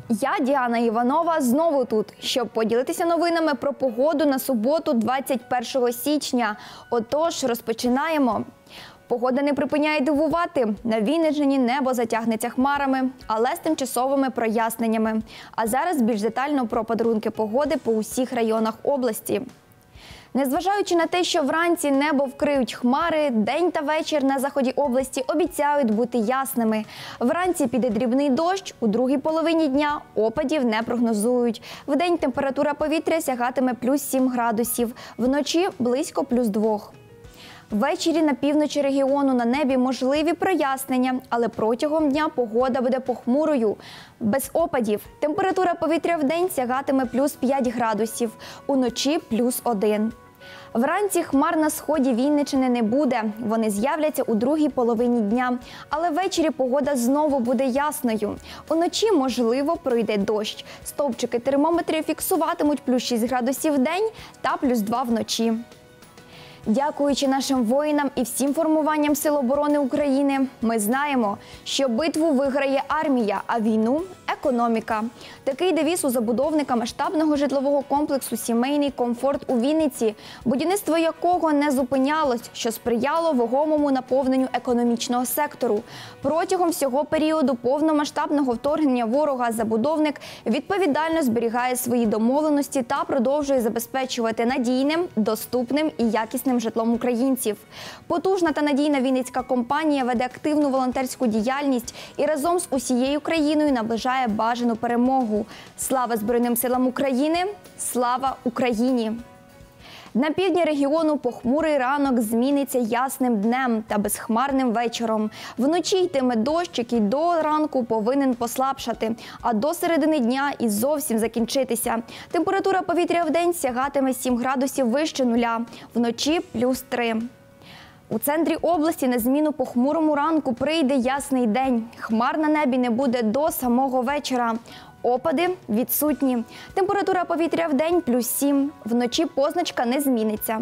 Я, Діана Іванова, знову тут, щоб поділитися новинами про погоду на суботу, 21 січня. Отож, розпочинаємо. Погода не припиняє дивувати. На Вінниччині небо затягнеться хмарами, але з тимчасовими проясненнями. А зараз більш детально про подарунки погоди по усіх районах області. Незважаючи на те, що вранці небо вкриють хмари, день та вечір на заході області обіцяють бути ясними. Вранці піде дрібний дощ, у другій половині дня опадів не прогнозують. Вдень температура повітря сягатиме плюс 7 градусів, вночі близько плюс 2. Ввечері на півночі регіону на небі можливі прояснення, але протягом дня погода буде похмурою. Без опадів. Температура повітря вдень сягатиме плюс 5 градусів, уночі плюс 1. Вранці хмар на сході Вінниччини не буде. Вони з'являться у другій половині дня. Але ввечері погода знову буде ясною. Уночі, можливо, пройде дощ. Стовпчики термометрів фіксуватимуть плюс 6 градусів вдень та плюс 2 вночі. Дякуючи нашим воїнам і всім формуванням Сил оборони України, ми знаємо, що битву виграє армія, а війну – економіка. Такий девіз у забудовника масштабного житлового комплексу «Сімейний комфорт» у Вінниці, будівництво якого не зупинялось, що сприяло вагомому наповненню економічного сектору. Протягом всього періоду повномасштабного вторгнення ворога забудовник відповідально зберігає свої домовленості та продовжує забезпечувати надійним, доступним і якісним житлом українців. Потужна та надійна вінницька компанія веде активну волонтерську діяльність і разом з усією країною наближає бажану перемогу. Слава Збройним силам України! Слава Україні! На півдні регіону похмурий ранок зміниться ясним днем та безхмарним вечором. Вночі йтиме дощ, який до ранку повинен послабшати, а до середини дня і зовсім закінчитися. Температура повітря вдень сягатиме 7 градусів вище нуля, вночі плюс 3. У центрі області на зміну похмурому ранку прийде ясний день. Хмар на небі не буде до самого вечора. Опади відсутні. Температура повітря вдень плюс 7, вночі позначка не зміниться.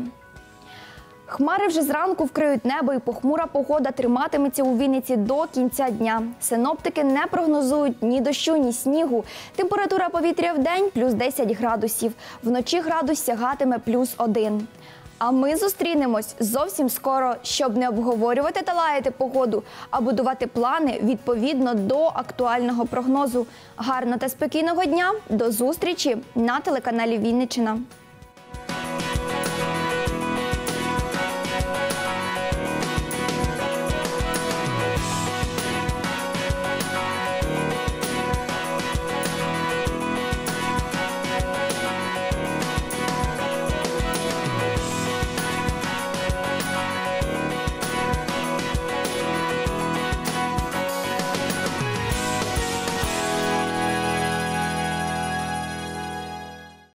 Хмари вже зранку вкриють небо і похмура погода триматиметься у Вінниці до кінця дня. Синоптики не прогнозують ні дощу, ні снігу. Температура повітря вдень плюс 10 градусів, вночі градус сягатиме плюс 1. А ми зустрінемось зовсім скоро, щоб не обговорювати та лаяти погоду, а будувати плани відповідно до актуального прогнозу. Гарного та спокійного дня, до зустрічі на телеканалі Вінниччина.